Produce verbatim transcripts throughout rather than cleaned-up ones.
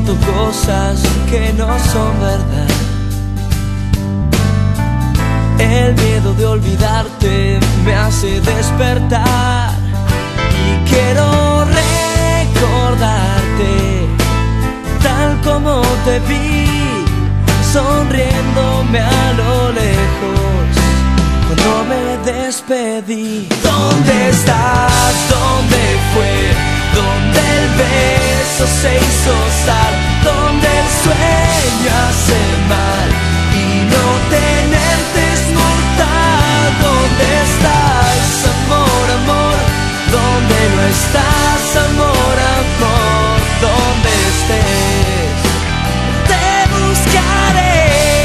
siento cosas que no son verdad. El miedo de olvidarte me hace despertar y quiero recordarte tal como te vi, sonriéndome a lo lejos cuando me despedí. ¿Dónde estás? ¿Dónde fue? ¿Dónde el beso se hizo sal? ¿Dónde el sueño hace mal y no tenerte es mortal? ¿Dónde estás, amor, amor? ¿Dónde no estás, amor, amor? ¿Dónde estés? Te buscaré.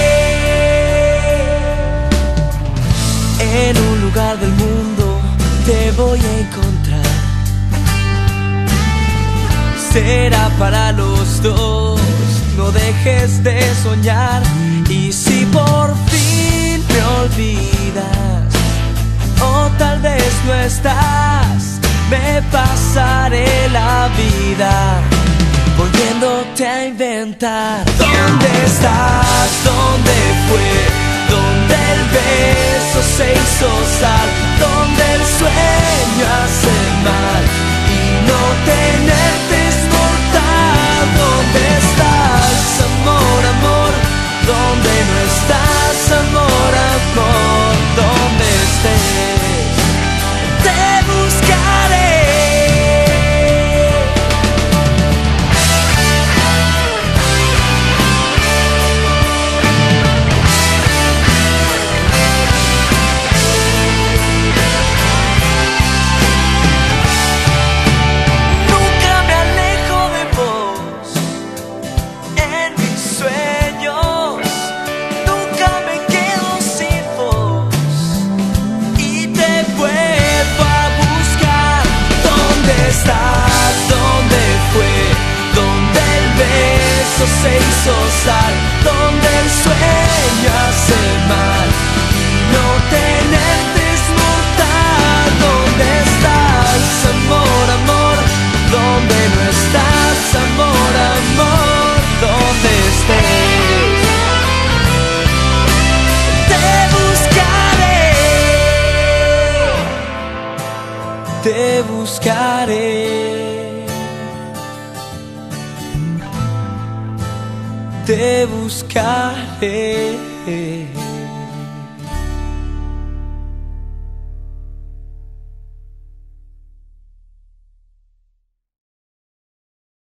En un lugar del mundo te voy a encontrar. Será para los dos, no dejes de soñar. Y si por fin me olvidas o tal vez no estás, me pasaré la vida volviéndote a inventar. ¿Dónde estás? ¿Dónde fue? ¿Dónde el beso se hizo sal? ¿Dónde el sueño hace mal y no tenerte es mortal? ¿Dónde estás, amor, amor? ¿Dónde no estás, amor, amor? ¿Dónde estés? Te buscaré. Se hizo sal, donde el sueño hace mal y no tenerte es mortal. ¿Dónde estás, amor, amor? ¿Dónde no estás, amor, amor? ¿Dónde estés? Te buscaré, te buscaré. Te buscaré.